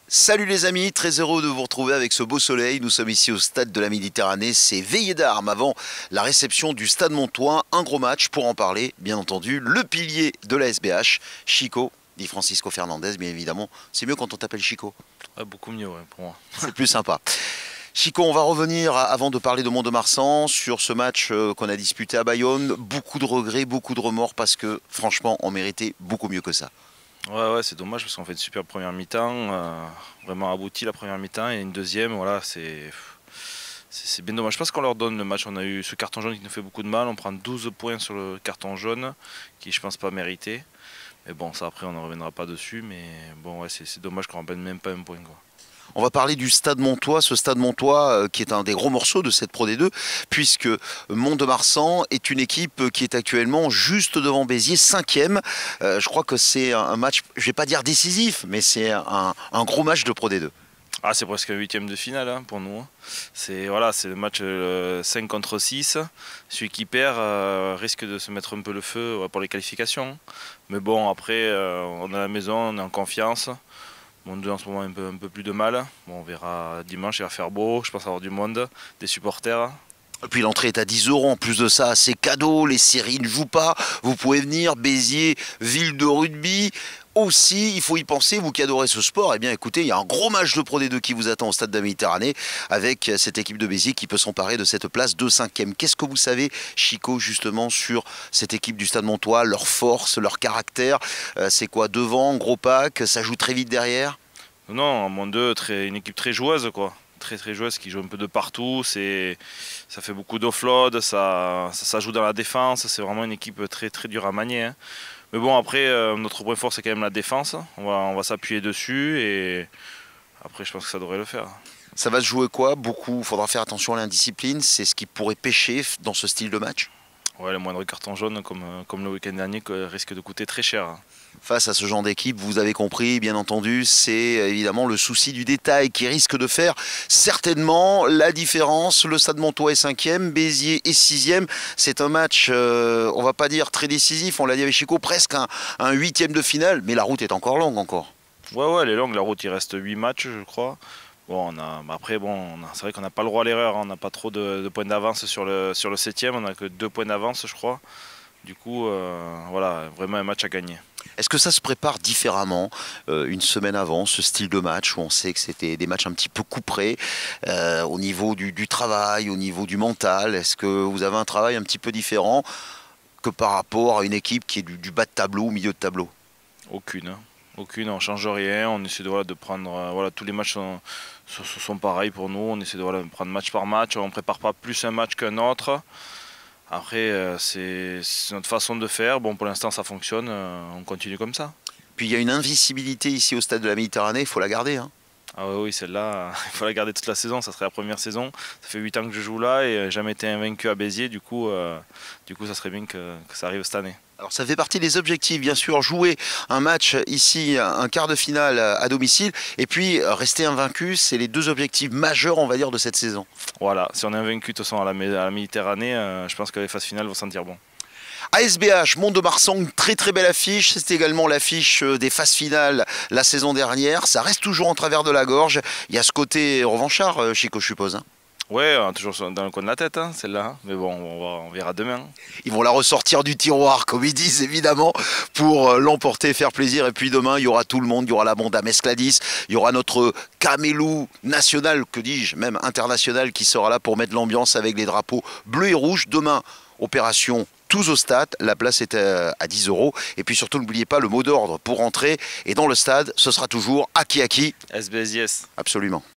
Salut les amis, très heureux de vous retrouver avec ce beau soleil. Nous sommes ici au stade de la Méditerranée, c'est veillée d'armes avant la réception du Stade Montois. Un gros match pour en parler, bien entendu, le pilier de la SBH, Chico, dit Francisco Fernandez, bien évidemment. C'est mieux quand on t'appelle Chico. Ouais, beaucoup mieux pour moi. C'est plus sympa. Chico, on va revenir, avant de parler de Mont-de-Marsan, sur ce match qu'on a disputé à Bayonne. Beaucoup de regrets, beaucoup de remords, parce que franchement, on méritait beaucoup mieux que ça. Ouais, c'est dommage parce qu'on fait une super première mi-temps, vraiment abouti la première mi-temps, et une deuxième, voilà, c'est bien dommage. Je pense qu'on leur donne le match. On a eu ce carton jaune qui nous fait beaucoup de mal. On prend 12 points sur le carton jaune, qui je pense pas mérité. Mais bon, ça après on ne reviendra pas dessus. Mais bon, ouais, c'est dommage qu'on ne ramène même pas un point, quoi. On va parler du Stade Montois, ce Stade Montois qui est un des gros morceaux de cette Pro D2, puisque Mont-de-Marsan est une équipe qui est actuellement juste devant Béziers, 5e. Je crois que c'est un match, je ne vais pas dire décisif, mais c'est un gros match de Pro D2. Ah, c'est presque un huitième de finale pour nous. C'est le match 5 contre 6. Celui qui perd risque de se mettre un peu le feu pour les qualifications. Mais bon, après, on est à la maison, on est en confiance. Mon 2 en ce moment un peu plus de mal. Bon, on verra dimanche, il va faire beau. Je pense avoir du monde, des supporters. Et puis l'entrée est à 10 €. En plus de ça, c'est cadeau. Les séries ne jouent pas. Vous pouvez venir. Béziers, ville de rugby. Aussi, il faut y penser, vous qui adorez ce sport, eh bien écoutez, il y a un gros match de Pro D2 qui vous attend au Stade de la Méditerranée avec cette équipe de Béziers qui peut s'emparer de cette place de 5e. Qu'est-ce que vous savez, Chico, justement, sur cette équipe du Stade Montois, leur force, leur caractère? C'est quoi, devant, gros pack, ça joue très vite derrière? Non, en moins 2, une équipe très joueuse, quoi. Très joueuse, qui joue un peu de partout. Ça fait beaucoup d'offload, ça joue dans la défense. C'est vraiment une équipe très dure à manier, hein. Mais bon, après, notre point fort, c'est quand même la défense. On va s'appuyer dessus et après, je pense que ça devrait le faire. Ça va se jouer quoi? Beaucoup, il faudra faire attention à l'indiscipline. C'est ce qui pourrait pêcher dans ce style de match? Ouais, le moindre carton jaune, comme le week-end dernier, risque de coûter très cher. Face à ce genre d'équipe, vous avez compris, bien entendu, c'est évidemment le souci du détail qui risque de faire certainement la différence. Le Stade Montois est 5e, Béziers est 6e. C'est un match, on va pas dire très décisif, on l'a dit avec Chico, presque un 8e de finale, mais la route est encore longue encore. Ouais, elle est longue, la route, il reste 8 matchs, je crois. Bon, c'est vrai qu'on n'a pas le droit à l'erreur, hein. On n'a pas trop de points d'avance sur le 7e, on n'a que 2 points d'avance, je crois. Du coup, voilà, vraiment un match à gagner. Est-ce que ça se prépare différemment une semaine avant, ce style de match où on sait que c'était des matchs un petit peu couperés au niveau du travail, au niveau du mental? Est-ce que vous avez un travail un petit peu différent que par rapport à une équipe qui est du bas de tableau, au milieu de tableau? Aucune, on ne change rien, on essaie de prendre, tous les matchs sont pareils pour nous, on essaie de prendre match par match, on ne prépare pas plus un match qu'un autre. Après, c'est notre façon de faire. Bon, pour l'instant, ça fonctionne. On continue comme ça. Puis il y a une invisibilité ici au Stade de la Méditerranée, il faut la garder, hein. Ah oui, celle-là, il faut la garder toute la saison. Ça serait la première saison. Ça fait 8 ans que je joue là et jamais été invaincu à Béziers. Du coup, ça serait bien que ça arrive cette année. Alors ça fait partie des objectifs, bien sûr, jouer un match ici, un quart de finale à domicile, et puis rester invaincu, c'est les 2 objectifs majeurs, on va dire, de cette saison. Voilà, si on est invaincu de toute façon à la Méditerranée, je pense que les phases finales vont sentir bon. ASBH, Mont-de-Marsan, une très belle affiche. C'est également l'affiche des phases finales la saison dernière. Ça reste toujours en travers de la gorge. Il y a ce côté revanchard, Chico, je suppose, hein. Ouais, toujours dans le coin de la tête, hein, celle-là. Mais bon, on verra demain. Ils vont la ressortir du tiroir, comme ils disent, évidemment, pour l'emporter, faire plaisir. Et puis demain, il y aura tout le monde. Il y aura la bande à Mescladis. Il y aura notre camélou national, que dis-je, même international, qui sera là pour mettre l'ambiance avec les drapeaux bleus et rouges. Demain, opération tous au stade, la place est à 10 €. Et puis surtout, n'oubliez pas le mot d'ordre pour rentrer. Et dans le stade, ce sera toujours Aki Aki. SBS. Absolument.